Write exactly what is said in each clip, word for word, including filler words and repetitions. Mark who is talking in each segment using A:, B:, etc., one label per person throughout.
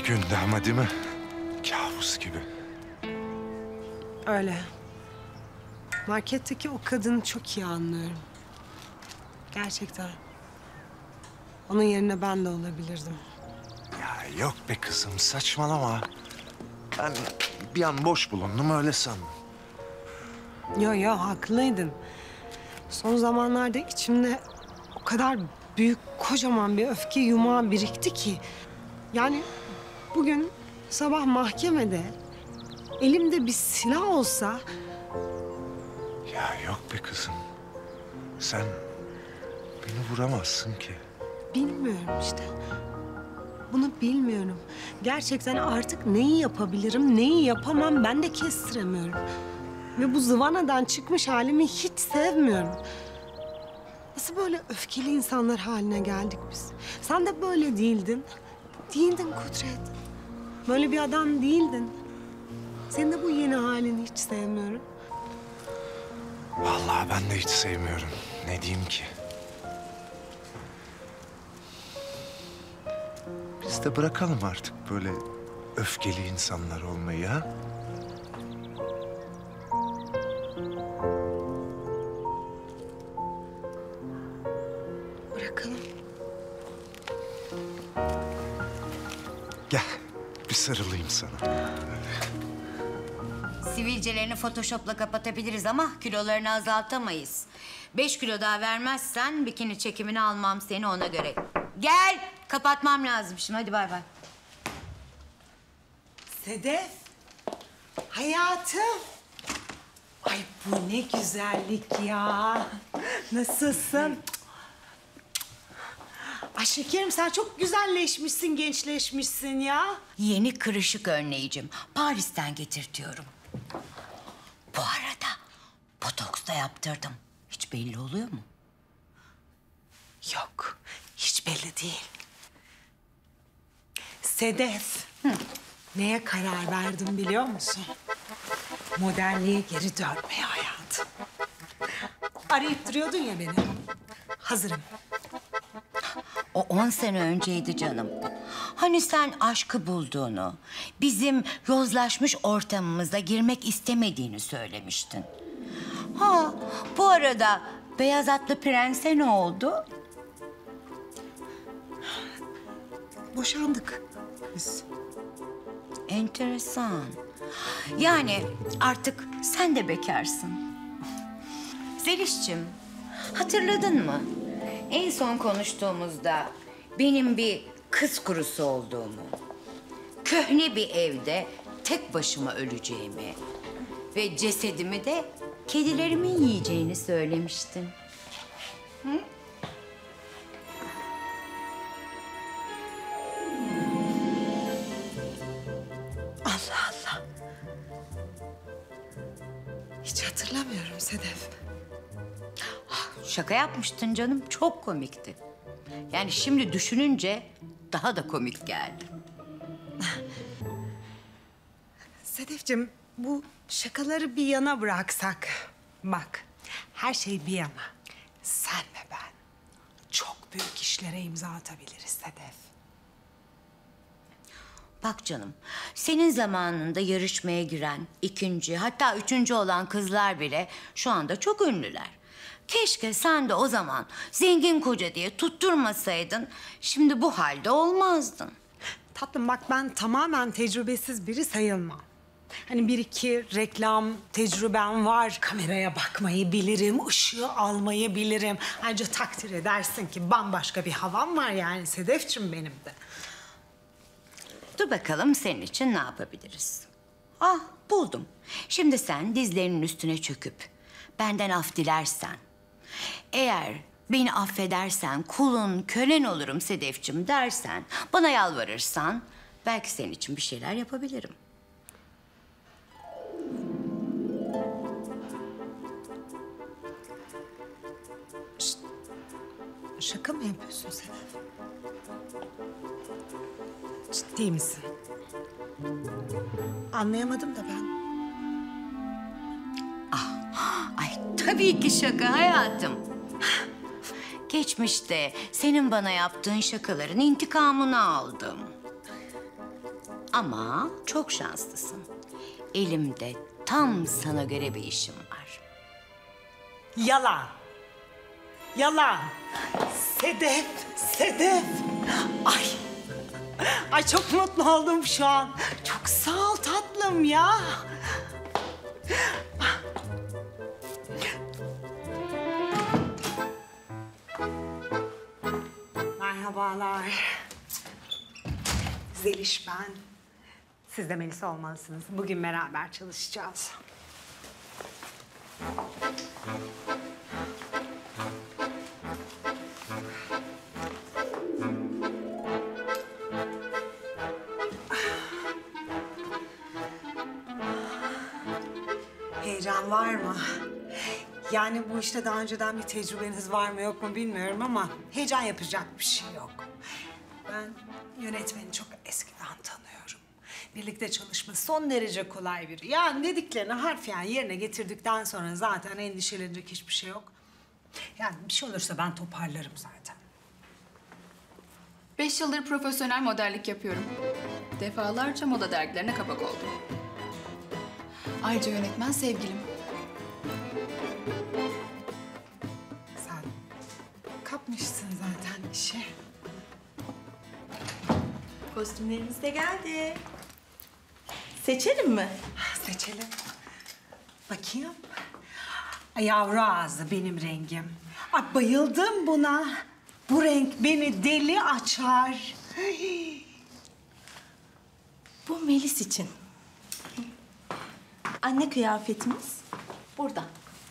A: gündü ama değil mi? Kabus gibi.
B: Öyle. Marketteki o kadını çok iyi anlıyorum. Gerçekten. Onun yerine ben de olabilirdim.
A: Ya yok be kızım, saçmalama. Ben bir an boş bulundum, öyle sandım.
B: Yo yo, haklıydın. Son zamanlarda içimde o kadar büyük, kocaman bir öfke yumağı birikti ki. Yani bugün sabah mahkemede elimde bir silah olsa...
A: Ya yok be kızım. Sen beni vuramazsın ki.
B: Bilmiyorum işte. Bunu bilmiyorum. Gerçekten artık neyi yapabilirim, neyi yapamam ben de kestiremiyorum. Ve bu zıvanadan çıkmış halimi hiç sevmiyorum. Nasıl böyle öfkeli insanlar haline geldik biz? Sen de böyle değildin. Değildin Kudret. Böyle bir adam değildin. Senin de bu yeni halini hiç sevmiyorum.
A: Vallahi ben de hiç sevmiyorum. Ne diyeyim ki? Biz de bırakalım artık böyle öfkeli insanlar olmayı, ha?
B: Bırakalım.
A: Gel, bir sarılayım sana.
C: Sivilcelerini Photoshop'la kapatabiliriz ama kilolarını azaltamayız. Beş kilo daha vermezsen bikini çekimini almam seni ona göre. Gel, kapatmam lazım şimdi. Hadi bay bay.
B: Sedef. Hayatım. Ay bu ne güzellik ya. Nasılsın? Ay şekerim sen çok güzelleşmişsin, gençleşmişsin ya.
C: Yeni kırışık önleyicim. Paris'ten getirtiyorum. Bu arada botoks da yaptırdım. Hiç belli oluyor mu?
B: Yok, hiç belli değil. Sedef, Hı. neye karar verdim biliyor musun? Modelliğe geri dönmeye hayatım. Arayıp duruyordun ya beni. Hazırım.
C: O on sene önceydi canım. Hani sen aşkı bulduğunu, bizim yozlaşmış ortamımıza girmek istemediğini söylemiştin. Ha, bu arada beyaz atlı prense ne oldu?
B: Boşandık biz.
C: Enteresan. Yani artık sen de bekarsın. Zeliş'cim, hatırladın mı? En son konuştuğumuzda benim bir kız kurusu olduğumu, köhne bir evde tek başıma öleceğimi ve cesedimi de kedilerimin yiyeceğini söylemiştin. Hı?
B: Allah Allah. Hiç hatırlamıyorum Sedef.
C: Şaka yapmıştın canım, çok komikti. Yani şimdi düşününce daha da komik geldi.
B: Sedefciğim, bu şakaları bir yana bıraksak. Bak, her şey bir yana. Sen ve ben çok büyük işlere imza atabiliriz Sedef.
C: Bak canım, senin zamanında yarışmaya giren ikinci, hatta üçüncü olan kızlar bile şu anda çok ünlüler. Keşke sen de o zaman zengin koca diye tutturmasaydın, şimdi bu halde olmazdın.
B: Tatlım bak, ben tamamen tecrübesiz biri sayılmam. Hani bir iki reklam tecrübem var. Kameraya bakmayı bilirim, ışığı almayı bilirim. Ayrıca takdir edersin ki bambaşka bir havam var yani Sedefciğim benim de.
C: Dur bakalım senin için ne yapabiliriz? Ah, buldum. Şimdi sen dizlerinin üstüne çöküp benden af dilersen, eğer beni affedersen kulun, kölen olurum Sedefciğim dersen, bana yalvarırsan belki senin için bir şeyler yapabilirim.
B: Şşt. Şaka mı yapıyorsun Sedef? Ciddi misin? Anlayamadım da ben.
C: Ay tabii ki şaka hayatım. Geçmişte senin bana yaptığın şakaların intikamını aldım. Ama çok şanslısın. Elimde tam sana göre bir işim var.
B: Yalan. Yalan. Sedef, Sedef. Ay. Ay çok mutlu oldum şu an. Çok sağ ol tatlım ya. Merhabalar. Zeliş ben. Siz de Melisa olmalısınız. Bugün beraber çalışacağız. Heyecan var mı? Yani bu işte daha önceden bir tecrübeniz var mı yok mu bilmiyorum ama heyecan yapacak bir şey yok. Ben yönetmeni çok eskiden tanıyorum. Birlikte çalışması son derece kolay biri. Yani dediklerini harfiyen yerine getirdikten sonra zaten endişelenecek hiçbir şey yok. Yani bir şey olursa ben toparlarım zaten.
D: Beş yıldır profesyonel modellik yapıyorum. Defalarca moda dergilerine kapak oldum. Ayrıca yönetmen sevgilim.
B: Sen kapmışsın zaten işi.
E: Kostümlerimiz de geldi. Seçelim mi?
B: Seçelim. Bakayım. Ay, yavru ağzı benim rengim. Ay, bayıldım buna. Bu renk beni deli açar.
E: Bu Melis için. Anne kıyafetimiz burada.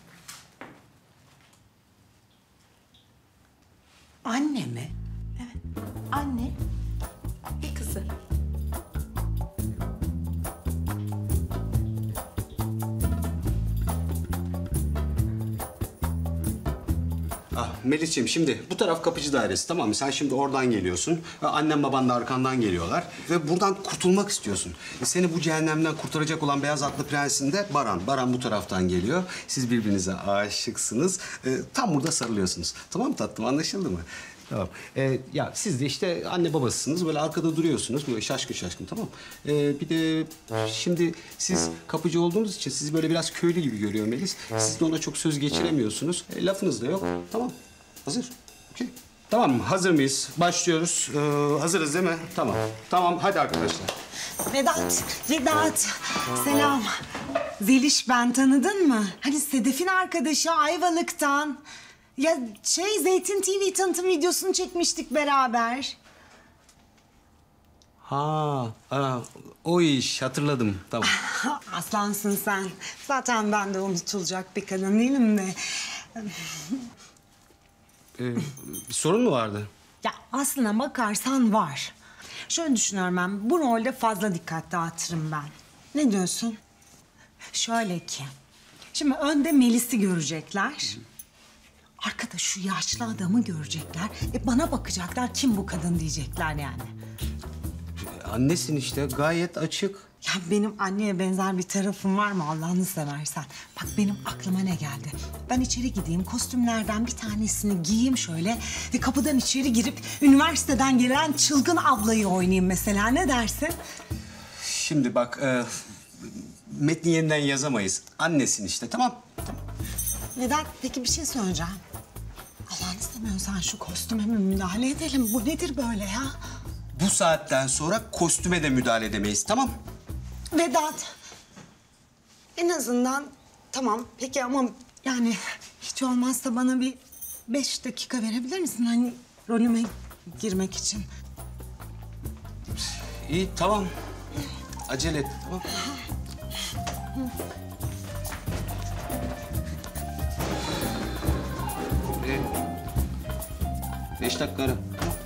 B: Anne mi?
E: Evet. Anne ve kızı.
F: Ah Melis'ciğim şimdi bu taraf kapıcı dairesi tamam mı? Sen şimdi oradan geliyorsun. Ve annen baban da arkandan geliyorlar. Ve buradan kurtulmak istiyorsun. E, seni bu cehennemden kurtaracak olan beyaz atlı prensin de Baran. Baran bu taraftan geliyor. Siz birbirinize aşıksınız. E, tam burada sarılıyorsunuz. Tamam mı tatlım anlaşıldı mı? Tamam. Ee, ya siz de işte anne babasısınız. Böyle arkada duruyorsunuz. Böyle şaşkın şaşkın tamam mı? Ee, bir de şimdi siz kapıcı olduğunuz için sizi böyle biraz köylü gibi görüyor Melis. Siz de ona çok söz geçiremiyorsunuz. E, lafınız da yok. Tamam. Hazır. Okey. Tamam hazır mıyız? Başlıyoruz. Ee, hazırız değil mi? Tamam. Tamam hadi arkadaşlar.
B: Vedat, Vedat. Selam. Zeliş ben, tanıdın mı? Hani Sedef'in arkadaşı Ayvalık'tan. Ya şey Zeytin T V tanıtım videosunu çekmiştik beraber.
F: Ha, aa, o iş hatırladım. Tamam.
B: Aslansın sen. Zaten ben de unutulacak bir kadın değilim de.
F: Ee, bir sorun mu vardı?
B: Ya aslına bakarsan var. Şöyle düşünüyorum ben, bu rolde fazla dikkat dağıtırım ben. Ne diyorsun? Şöyle ki, şimdi önde Melis'i görecekler. Arkada şu yaşlı adamı görecekler. E bana bakacaklar, kim bu kadın diyecekler yani.
F: Annesin işte gayet açık.
B: Ya benim anneye benzer bir tarafım var mı Allah'ını seversen? Bak benim aklıma ne geldi? Ben içeri gideyim, kostümlerden bir tanesini giyeyim şöyle... ...ve kapıdan içeri girip üniversiteden gelen çılgın ablayı oynayayım mesela. Ne dersin?
F: Şimdi bak, e, metni yeniden yazamayız. Annesin işte, tamam? Tamam.
B: Neden? Peki bir şey söyleyeceğim. Allah'ını seviyorsan şu kostüme mi müdahale edelim? Bu nedir böyle ya?
F: Bu saatten sonra kostüme de müdahale edemeyiz, tamam?
B: Vedat, en azından tamam peki ama yani hiç olmazsa bana bir beş dakika verebilir misin? Hani rolüme girmek için.
F: İyi, tamam. Acele et, tamam? Ee, beş dakika ara.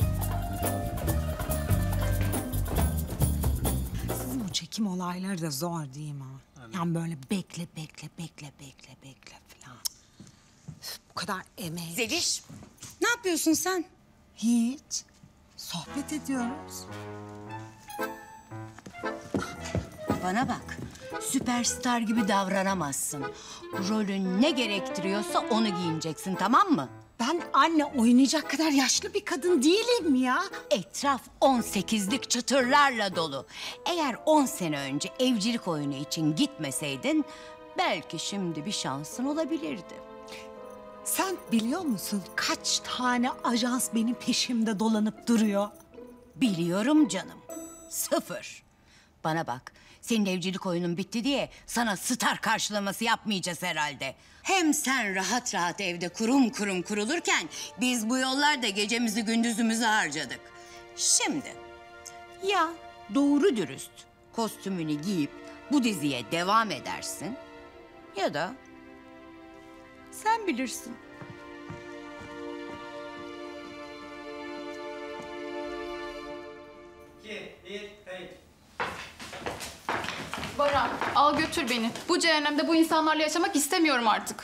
B: Sizin bu çekim olayları da zor değil mi? Yani böyle bekle, bekle, bekle, bekle, bekle falan. Üf, bu kadar emek.
C: Zeliş, ne yapıyorsun sen?
B: Hiç. Sohbet ediyoruz.
C: Bana bak, süperstar gibi davranamazsın. Rolün ne gerektiriyorsa onu giyineceksin, tamam mı?
B: Ben anne oynayacak kadar yaşlı bir kadın değilim ya.
C: Etraf on sekizlik çıtırlarla dolu. Eğer on sene önce evcilik oyunu için gitmeseydin belki şimdi bir şansın olabilirdi.
B: Sen biliyor musun kaç tane ajans benim peşimde dolanıp duruyor?
C: Biliyorum canım. Sıfır. Bana bak, senin evcilik oyunun bitti diye sana star karşılaması yapmayacağız herhalde. Hem sen rahat rahat evde kurum kurum kurulurken biz bu yollarda gecemizi gündüzümüzü harcadık. Şimdi ya doğru dürüst kostümünü giyip bu diziye devam edersin ya da sen bilirsin.
D: Baran, al götür beni. Bu cehennemde bu insanlarla yaşamak istemiyorum artık.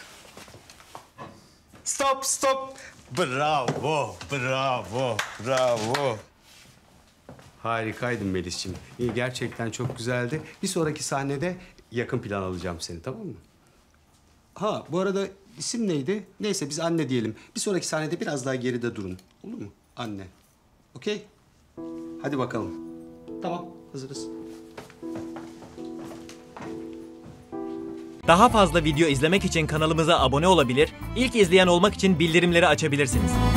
F: Stop, stop. Bravo, bravo, bravo. Harikaydın Melis'ciğim. İyi, gerçekten çok güzeldi. Bir sonraki sahnede yakın plan alacağım seni, tamam mı? Ha, bu arada isim neydi? Neyse biz anne diyelim. Bir sonraki sahnede biraz daha geride durun. Olur mu? Anne. Okey? Hadi bakalım. Tamam, hazırız.
G: Daha fazla video izlemek için kanalımıza abone olabilir, ilk izleyen olmak için bildirimleri açabilirsiniz.